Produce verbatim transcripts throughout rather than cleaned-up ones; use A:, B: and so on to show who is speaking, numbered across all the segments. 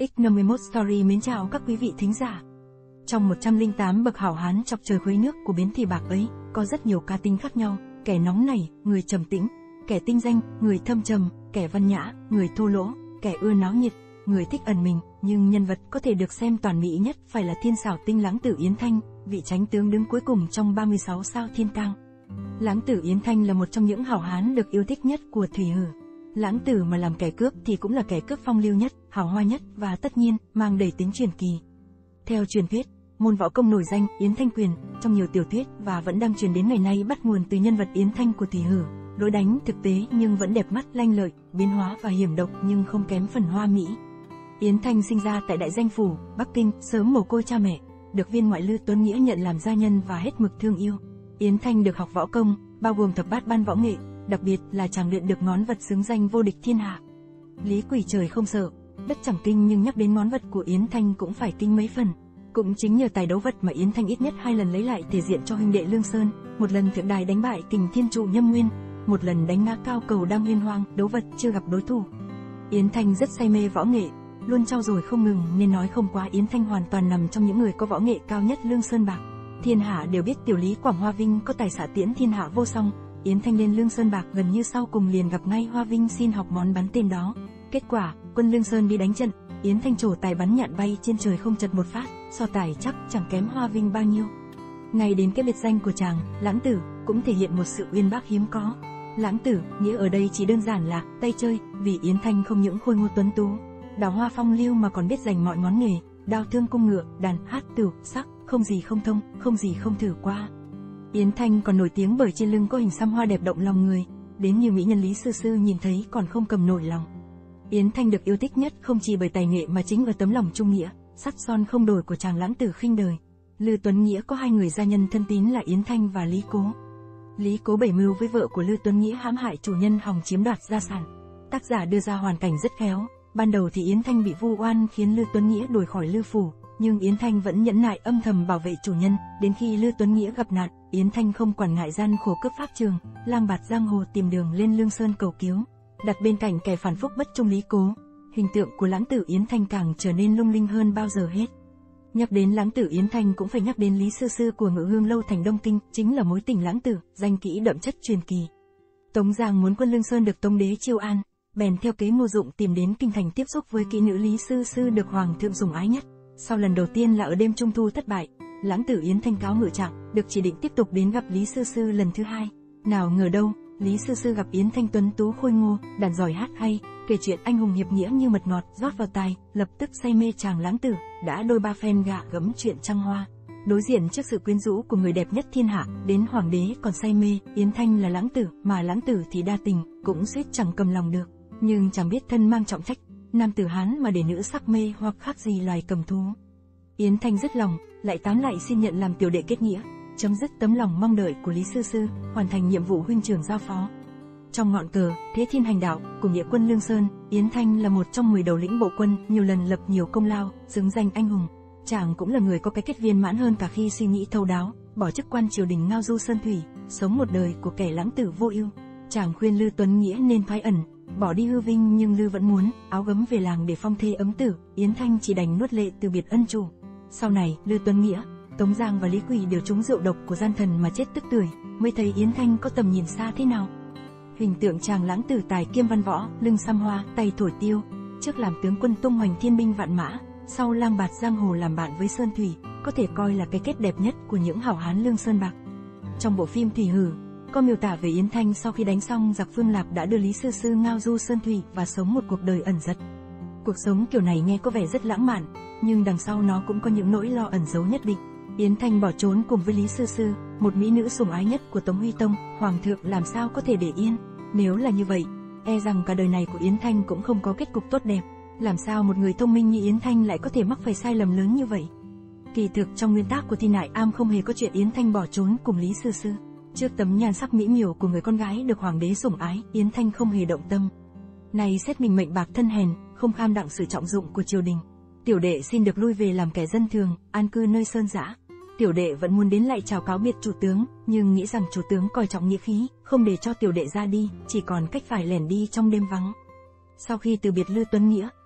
A: ích năm mươi mốt Story mến chào các quý vị thính giả. Trong một trăm lẻ tám bậc hảo hán chọc trời khuấy nước của bến Thì Bạc ấy, có rất nhiều cá tính khác nhau, kẻ nóng nảy, người trầm tĩnh, kẻ tinh danh, người thâm trầm, kẻ văn nhã, người thô lỗ, kẻ ưa náo nhiệt, người thích ẩn mình, nhưng nhân vật có thể được xem toàn mỹ nhất phải là thiên xảo tinh Lãng Tử Yến Thanh, vị chánh tướng đứng cuối cùng trong ba mươi sáu sao thiên tang. Lãng Tử Yến Thanh là một trong những hảo hán được yêu thích nhất của Thủy Hử. Lãng Tử mà làm kẻ cướp thì cũng là kẻ cướp phong lưu nhất, hào hoa nhất và tất nhiên mang đầy tính truyền kỳ. Theo truyền thuyết, môn võ công nổi danh Yến Thanh Quyền trong nhiều tiểu thuyết và vẫn đang truyền đến ngày nay bắt nguồn từ nhân vật Yến Thanh của Thủy Hử. Lối đánh thực tế nhưng vẫn đẹp mắt, lanh lợi, biến hóa và hiểm độc nhưng không kém phần hoa mỹ. Yến Thanh sinh ra tại Đại Danh Phủ, Bắc Kinh, sớm mồ côi cha mẹ, được viên ngoại Lư Tuấn Nghĩa nhận làm gia nhân và hết mực thương yêu. Yến Thanh được học võ công, bao gồm thập bát ban võ nghệ, đặc biệt là chàng luyện được ngón vật xứng danh vô địch thiên hạ. Lý quỷ trời không sợ, đất chẳng kinh, nhưng nhắc đến ngón vật của Yến Thanh cũng phải kinh mấy phần. Cũng chính nhờ tài đấu vật mà Yến Thanh ít nhất hai lần lấy lại thể diện cho huynh đệ Lương Sơn, một lần thượng đài đánh bại Kình Thiên Trụ Nhâm Nguyên, một lần đánh ngã cao cầu Đam Huyên Hoang, đấu vật chưa gặp đối thủ. Yến Thanh rất say mê võ nghệ, luôn trau dồi không ngừng, nên nói không quá Yến Thanh hoàn toàn nằm trong những người có võ nghệ cao nhất Lương Sơn Bạc. Thiên hạ đều biết tiểu lý Quảng Hoa Vinh có tài xạ tiễn thiên hạ vô song. Yến Thanh lên Lương Sơn Bạc gần như sau cùng liền gặp ngay Hoa Vinh xin học món bắn tên đó. Kết quả, quân Lương Sơn đi đánh trận, Yến Thanh trổ tài bắn nhạn bay trên trời không chật một phát, so tài chắc chẳng kém Hoa Vinh bao nhiêu. Ngay đến cái biệt danh của chàng, Lãng Tử, cũng thể hiện một sự uyên bác hiếm có. Lãng Tử, nghĩa ở đây chỉ đơn giản là tay chơi, vì Yến Thanh không những khôi ngô tuấn tú, đào hoa phong lưu mà còn biết dành mọi ngón nghề, đao thương cung ngựa, đàn hát tửu, sắc, không gì không thông, không gì không thử qua. Yến Thanh còn nổi tiếng bởi trên lưng có hình xăm hoa đẹp động lòng người, đến như mỹ nhân Lý Sư Sư nhìn thấy còn không cầm nổi lòng. Yến Thanh được yêu thích nhất không chỉ bởi tài nghệ mà chính ở tấm lòng trung nghĩa, sắt son không đổi của chàng Lãng Tử khinh đời. Lư Tuấn Nghĩa có hai người gia nhân thân tín là Yến Thanh và Lý Cố. Lý Cố bẩy mưu với vợ của Lư Tuấn Nghĩa hãm hại chủ nhân hòng chiếm đoạt gia sản. Tác giả đưa ra hoàn cảnh rất khéo. Ban đầu thì Yến Thanh bị vu oan khiến Lư Tuấn Nghĩa đuổi khỏi Lư phủ, nhưng Yến Thanh vẫn nhẫn nại âm thầm bảo vệ chủ nhân. Đến khi Lư Tuấn Nghĩa gặp nạn, Yến Thanh không quản ngại gian khổ cướp pháp trường, lang bạt giang hồ tìm đường lên Lương Sơn cầu cứu. Đặt bên cạnh kẻ phản phúc bất trung Lý Cố, hình tượng của Lãng Tử Yến Thanh càng trở nên lung linh hơn bao giờ hết. Nhắc đến Lãng Tử Yến Thanh cũng phải nhắc đến Lý Sư Sư của Ngự Hương Lâu thành Đông Kinh, chính là mối tình Lãng Tử, danh kỹ đậm chất truyền kỳ. Tống Giang muốn quân Lương Sơn được Tống đế chiêu an, bèn theo kế Ngô Dụng tìm đến kinh thành tiếp xúc với kỹ nữ Lý Sư Sư được hoàng thượng sủng ái nhất. Sau lần đầu tiên là ở đêm trung thu thất bại, Lãng Tử Yến Thanh cáo ngự trạng, được chỉ định tiếp tục đến gặp Lý Sư Sư lần thứ hai. Nào ngờ đâu, Lý Sư Sư gặp Yến Thanh tuấn tú khôi ngô, đàn giỏi hát hay, kể chuyện anh hùng hiệp nghĩa như mật ngọt rót vào tai, lập tức say mê chàng Lãng Tử, đã đôi ba phen gạ gẫm chuyện trăng hoa. Đối diện trước sự quyến rũ của người đẹp nhất thiên hạ, đến hoàng đế còn say mê. Yến Thanh là Lãng Tử, mà Lãng Tử thì đa tình, cũng suýt chẳng cầm lòng được. Nhưng chẳng biết thân mang trọng trách, nam tử Hán mà để nữ sắc mê hoặc khác gì loài cầm thú. Yến Thanh dứt lòng, lại tán lại xin nhận làm tiểu đệ kết nghĩa, chấm dứt tấm lòng mong đợi của Lý Sư Sư, hoàn thành nhiệm vụ huynh trưởng giao phó. Trong ngọn cờ Thế Thiên Hành Đạo của nghĩa quân Lương Sơn, Yến Thanh là một trong mười đầu lĩnh bộ quân, nhiều lần lập nhiều công lao, xứng danh anh hùng. Chàng cũng là người có cái kết viên mãn hơn cả khi suy nghĩ thấu đáo, bỏ chức quan triều đình ngao du sơn thủy, sống một đời của kẻ lãng tử vô ưu. Chàng khuyên Lư Tuấn Nghĩa nên thoái ẩn, bỏ đi hư vinh, nhưng Lư vẫn muốn áo gấm về làng để phong thê ấm tử. Yến Thanh chỉ đành nuốt lệ từ biệt ân chủ. Sau này, Lư Tuấn Nghĩa, Tống Giang và Lý Quỳ đều trúng rượu độc của gian thần mà chết tức tưởi, mới thấy Yến Thanh có tầm nhìn xa thế nào. Hình tượng chàng Lãng Tử tài kiêm văn võ, lưng xăm hoa, tay thổi tiêu, trước làm tướng quân tung hoành thiên binh vạn mã, sau lang bạt giang hồ làm bạn với Sơn Thủy, có thể coi là cái kết đẹp nhất của những hảo hán Lương Sơn Bạc. Trong bộ phim Thủy Hử, có miêu tả về Yến Thanh sau khi đánh xong giặc Phương Lạp đã đưa Lý Sư Sư ngao du Sơn Thủy và sống một cuộc đời ẩn dật. Cuộc sống kiểu này nghe có vẻ rất lãng mạn, nhưng đằng sau nó cũng có những nỗi lo ẩn giấu nhất định. Yến Thanh bỏ trốn cùng với Lý Sư Sư, một mỹ nữ sủng ái nhất của Tống Huy Tông, hoàng thượng làm sao có thể để yên. Nếu là như vậy, e rằng cả đời này của Yến Thanh cũng không có kết cục tốt đẹp. Làm sao một người thông minh như Yến Thanh lại có thể mắc phải sai lầm lớn như vậy? Kỳ thực trong nguyên tắc của Thi Nại Am không hề có chuyện Yến Thanh bỏ trốn cùng Lý Sư Sư. Trước tấm nhan sắc mỹ miều của người con gái được hoàng đế sủng ái, Yến Thanh không hề động tâm. Này xét mình mệnh bạc thân hèn, không kham đặng sự trọng dụng của triều đình, tiểu đệ xin được lui về làm kẻ dân thường, an cư nơi sơn dã. Tiểu đệ vẫn muốn đến lại chào cáo biệt chủ tướng, nhưng nghĩ rằng chủ tướng coi trọng nghĩa khí, không để cho tiểu đệ ra đi, chỉ còn cách phải lẻn đi trong đêm vắng. Sau khi từ biệt Lư Tuấn Nghĩa,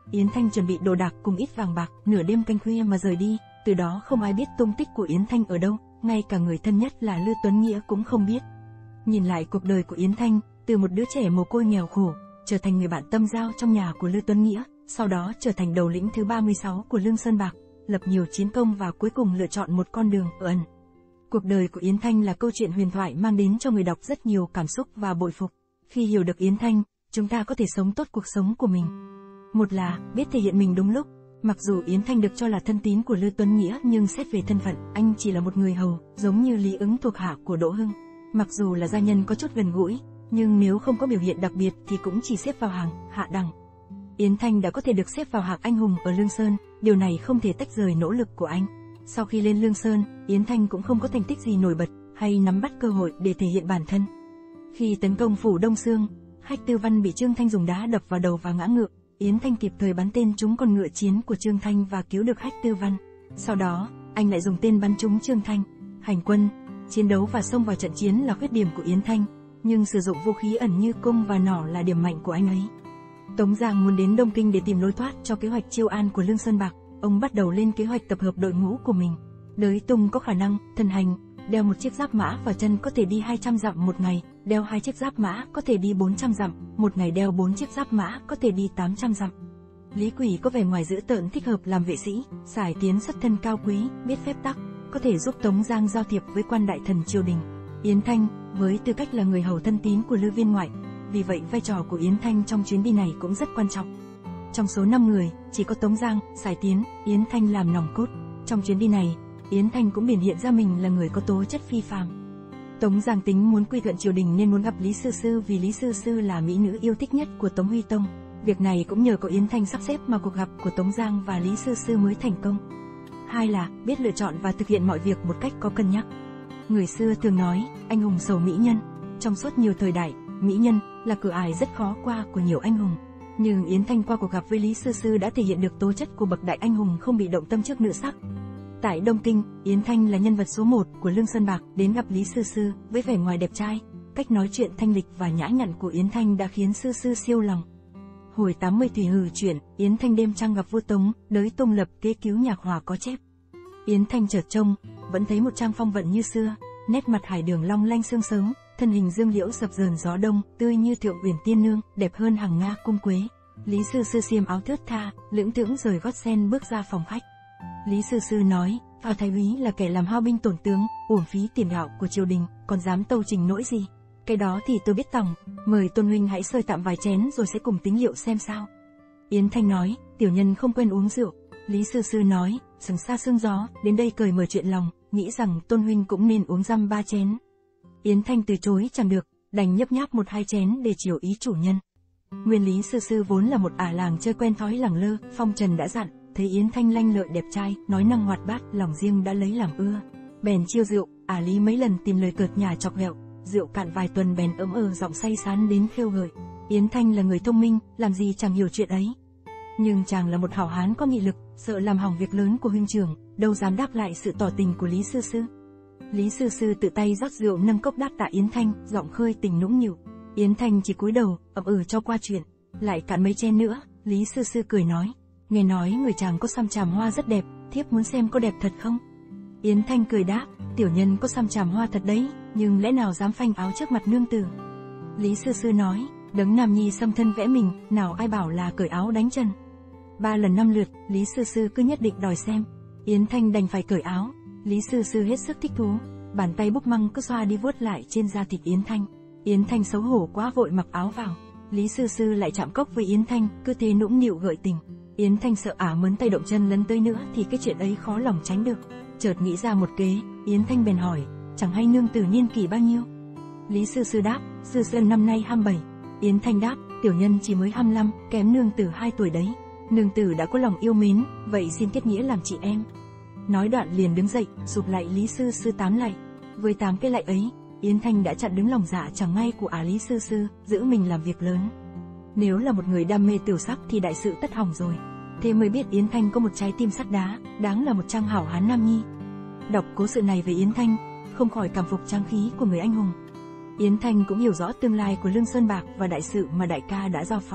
A: Yến Thanh chuẩn bị đồ đạc cùng ít vàng bạc, nửa đêm canh khuya mà rời đi, từ đó không ai biết tung tích của Yến Thanh ở đâu, ngay cả người thân nhất là Lư Tuấn Nghĩa cũng không biết. Nhìn lại cuộc đời của Yến Thanh, từ một đứa trẻ mồ côi nghèo khổ, trở thành người bạn tâm giao trong nhà của Lư Tuấn Nghĩa, sau đó trở thành đầu lĩnh thứ ba mươi sáu của Lương Sơn Bạc, lập nhiều chiến công và cuối cùng lựa chọn một con đường ở ẩn. Cuộc đời của Yến Thanh là câu chuyện huyền thoại mang đến cho người đọc rất nhiều cảm xúc và bội phục. Khi hiểu được Yến Thanh, chúng ta có thể sống tốt cuộc sống của mình. Một là biết thể hiện mình đúng lúc. Mặc dù Yến Thanh được cho là thân tín của Lư Tuấn Nghĩa nhưng xét về thân phận, anh chỉ là một người hầu, giống như Lý Ứng thuộc hạ của Đỗ Hưng. Mặc dù là gia nhân có chút gần gũi, nhưng nếu không có biểu hiện đặc biệt thì cũng chỉ xếp vào hàng hạ đẳng. Yến Thanh đã có thể được xếp vào hạng anh hùng ở Lương Sơn, điều này không thể tách rời nỗ lực của anh. Sau khi lên Lương Sơn, Yến Thanh cũng không có thành tích gì nổi bật, hay nắm bắt cơ hội để thể hiện bản thân. Khi tấn công phủ Đông Xương, Hách Tư Văn bị Trương Thanh dùng đá đập vào đầu và ngã ngựa. Yến Thanh kịp thời bắn tên trúng con ngựa chiến của Trương Thanh và cứu được Hách Tư Văn. Sau đó, anh lại dùng tên bắn trúng Trương Thanh. Hành quân, chiến đấu và xông vào trận chiến là khuyết điểm của Yến Thanh, nhưng sử dụng vũ khí ẩn như cung và nỏ là điểm mạnh của anh ấy. Tống Giang muốn đến Đông Kinh để tìm lối thoát cho kế hoạch chiêu an của Lương Sơn Bạc. Ông bắt đầu lên kế hoạch tập hợp đội ngũ của mình. Đới Tung có khả năng thân hành, đeo một chiếc giáp mã vào chân có thể đi hai trăm dặm một ngày, đeo hai chiếc giáp mã có thể đi bốn trăm dặm, một ngày đeo bốn chiếc giáp mã có thể đi tám trăm dặm. Lý Quỳ có vẻ ngoài dữ tợn thích hợp làm vệ sĩ, Sải Tiến xuất thân cao quý, biết phép tắc, có thể giúp Tống Giang giao thiệp với quan đại thần triều đình. Yến Thanh, với tư cách là người hầu thân tín của Lư Viên Ngoại, vì vậy vai trò của Yến Thanh trong chuyến đi này cũng rất quan trọng. Trong số năm người, chỉ có Tống Giang, Sải Tiến, Yến Thanh làm nòng cốt. Trong chuyến đi này, Yến Thanh cũng biểu hiện ra mình là người có tố chất phi phàm. Tống Giang tính muốn quy thuận triều đình nên muốn gặp Lý Sư Sư vì Lý Sư Sư là mỹ nữ yêu thích nhất của Tống Huy Tông. Việc này cũng nhờ có Yến Thanh sắp xếp mà cuộc gặp của Tống Giang và Lý Sư Sư mới thành công. Hai là biết lựa chọn và thực hiện mọi việc một cách có cân nhắc. Người xưa thường nói, anh hùng sầu mỹ nhân. Trong suốt nhiều thời đại, mỹ nhân là cửa ải rất khó qua của nhiều anh hùng. Nhưng Yến Thanh qua cuộc gặp với Lý Sư Sư đã thể hiện được tố chất của bậc đại anh hùng không bị động tâm trước nữ sắc. Tại Đông Kinh, Yến Thanh là nhân vật số một của Lương Sơn Bạc, đến gặp Lý Sư Sư với vẻ ngoài đẹp trai, cách nói chuyện thanh lịch và nhã nhặn của Yến Thanh đã khiến Sư Sư siêu lòng. Hồi tám mươi Thủy Hử chuyện, Yến Thanh đêm trăng gặp vua Tống, Đới Tung lập kế cứu Nhạc Hòa có chép. Yến Thanh chợt trông, vẫn thấy một trang phong vận như xưa, nét mặt hải đường long lanh sương sớm, thân hình dương liễu dập dờn gió đông, tươi như thượng uyển tiên nương, đẹp hơn hàng nga cung quế. Lý Sư Sư xiêm áo thướt tha, lưỡng thững rời gót sen bước ra phòng khách. Lý Sư Sư nói, Phào Thái úy là kẻ làm hao binh tổn tướng, uổng phí tiền gạo của triều đình, còn dám tâu trình nỗi gì? Cái đó thì tôi biết tòng, mời Tôn huynh hãy sơi tạm vài chén rồi sẽ cùng tính liệu xem sao. Yến Thanh nói, tiểu nhân không quen uống rượu. Lý Sư Sư nói, sừng xa sương gió, đến đây cởi mở chuyện lòng, nghĩ rằng Tôn huynh cũng nên uống răm ba chén. Yến Thanh từ chối chẳng được, đành nhấp nháp một hai chén để chiều ý chủ nhân. Nguyên Lý Sư Sư vốn là một ả làng chơi quen thói lẳng lơ, phong trần đã dặn, thấy Yến Thanh lanh lợi đẹp trai, nói năng hoạt bát, lòng riêng đã lấy làm ưa. Bèn chiêu rượu, ả Lý mấy lần tìm lời cợt nhả chọc ghẹo, rượu cạn vài tuần bèn ấm ờ giọng say sán đến khêu gợi. Yến Thanh là người thông minh, làm gì chẳng hiểu chuyện ấy. Nhưng chàng là một hảo hán có nghị lực, sợ làm hỏng việc lớn của huynh trưởng, đâu dám đáp lại sự tỏ tình của Lý Sư Sư. Lý Sư Sư tự tay rót rượu nâng cốc đáp tạ Yến Thanh, giọng khơi tình nũng nịu. Yến Thanh chỉ cúi đầu, ậm ừ cho qua chuyện. Lại cạn mấy chén nữa, Lý Sư Sư cười nói, nghe nói người chàng có xăm tràm hoa rất đẹp, thiếp muốn xem có đẹp thật không? Yến Thanh cười đáp, tiểu nhân có xăm tràm hoa thật đấy, nhưng lẽ nào dám phanh áo trước mặt nương tử? Lý Sư Sư nói, đấng nam nhi xâm thân vẽ mình, nào ai bảo là cởi áo đánh chân. Ba lần năm lượt, Lý Sư Sư cứ nhất định đòi xem. Yến Thanh đành phải cởi áo. Lý Sư Sư hết sức thích thú, bàn tay búp măng cứ xoa đi vuốt lại trên da thịt Yến Thanh. Yến Thanh xấu hổ quá vội mặc áo vào. Lý Sư Sư lại chạm cốc với Yến Thanh, cứ thế nũng nịu gợi tình. Yến Thanh sợ ả mớn tay động chân lấn tới nữa thì cái chuyện ấy khó lòng tránh được. Chợt nghĩ ra một kế, Yến Thanh bèn hỏi, chẳng hay nương tử niên kỷ bao nhiêu? Lý Sư Sư đáp, Sư Sư năm nay hai mươi bảy. Yến Thanh đáp, tiểu nhân chỉ mới hai mươi lăm, kém nương tử hai tuổi đấy. Nương tử đã có lòng yêu mến, vậy xin kết nghĩa làm chị em. Nói đoạn liền đứng dậy, sụp lại Lý Sư Sư tám lạy. Với tám cái lạy ấy, Yến Thanh đã chặn đứng lòng dạ chẳng ngay của ả Lý Sư Sư, giữ mình làm việc lớn. Nếu là một người đam mê tiểu sắc thì đại sự tất hỏng rồi. Thế mới biết Yến Thanh có một trái tim sắt đá, đáng là một trang hảo hán nam nhi. Đọc cố sự này về Yến Thanh, không khỏi cảm phục trang khí của người anh hùng. Yến Thanh cũng hiểu rõ tương lai của Lương Sơn Bạc và đại sự mà đại ca đã giao phó.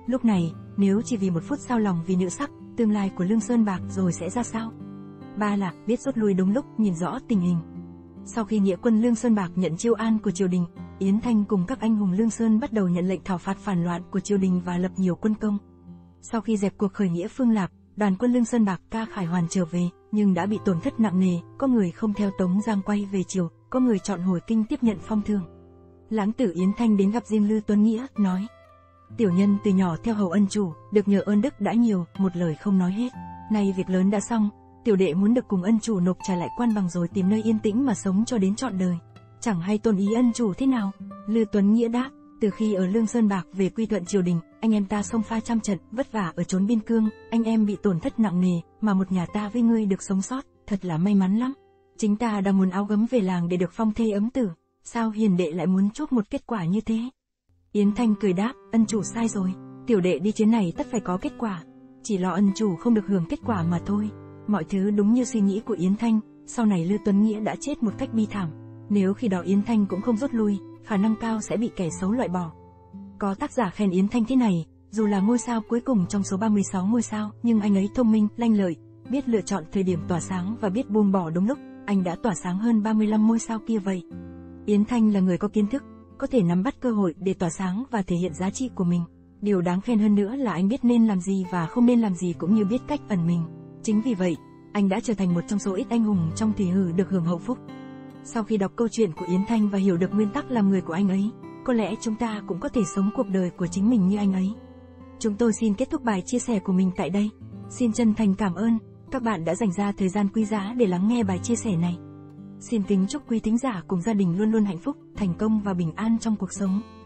A: Lúc này, nếu chỉ vì một phút xao lòng vì nữ sắc, tương lai của Lương Sơn Bạc rồi sẽ ra sao? Ba Lạc biết rút lui đúng lúc, nhìn rõ tình hình. Sau khi nghĩa quân Lương Sơn Bạc nhận chiêu an của triều đình, Yến Thanh cùng các anh hùng Lương Sơn bắt đầu nhận lệnh thảo phạt phản loạn của triều đình và lập nhiều quân công. Sau khi dẹp cuộc khởi nghĩa Phương Lạp, đoàn quân Lương Sơn Bạc ca khải hoàn trở về, nhưng đã bị tổn thất nặng nề, có người không theo Tống Giang quay về triều, có người chọn hồi kinh tiếp nhận phong thương. Lãng tử Yến Thanh đến gặp riêng Lư Tuấn Nghĩa, nói: tiểu nhân từ nhỏ theo hầu ân chủ, được nhờ ơn đức đã nhiều, một lời không nói hết. Nay việc lớn đã xong, tiểu đệ muốn được cùng ân chủ nộp trả lại quan bằng rồi tìm nơi yên tĩnh mà sống cho đến trọn đời. Chẳng hay tôn ý ân chủ thế nào? Lư Tuấn Nghĩa đáp: từ khi ở Lương Sơn Bạc về quy thuận triều đình, anh em ta xông pha trăm trận, vất vả ở chốn biên cương, anh em bị tổn thất nặng nề, mà một nhà ta với ngươi được sống sót, thật là may mắn lắm. Chính ta đang muốn áo gấm về làng để được phong thê ấm tử, sao hiền đệ lại muốn chuốc một kết quả như thế? Yến Thanh cười đáp: ân chủ sai rồi, tiểu đệ đi chuyến này tất phải có kết quả, chỉ lo ân chủ không được hưởng kết quả mà thôi. Mọi thứ đúng như suy nghĩ của Yến Thanh, sau này Lư Tuấn Nghĩa đã chết một cách bi thảm. Nếu khi đó Yến Thanh cũng không rút lui, khả năng cao sẽ bị kẻ xấu loại bỏ. Có tác giả khen Yến Thanh thế này: dù là ngôi sao cuối cùng trong số ba mươi sáu ngôi sao, nhưng anh ấy thông minh, lanh lợi, biết lựa chọn thời điểm tỏa sáng và biết buông bỏ đúng lúc, anh đã tỏa sáng hơn ba mươi lăm ngôi sao kia vậy. Yến Thanh là người có kiến thức, có thể nắm bắt cơ hội để tỏa sáng và thể hiện giá trị của mình. Điều đáng khen hơn nữa là anh biết nên làm gì và không nên làm gì, cũng như biết cách ẩn mình. Chính vì vậy, anh đã trở thành một trong số ít anh hùng trong Thủy Hử được hưởng hậu phúc. Sau khi đọc câu chuyện của Yến Thanh và hiểu được nguyên tắc làm người của anh ấy, có lẽ chúng ta cũng có thể sống cuộc đời của chính mình như anh ấy. Chúng tôi xin kết thúc bài chia sẻ của mình tại đây. Xin chân thành cảm ơn các bạn đã dành ra thời gian quý giá để lắng nghe bài chia sẻ này. Xin kính chúc quý thính giả cùng gia đình luôn luôn hạnh phúc, thành công và bình an trong cuộc sống.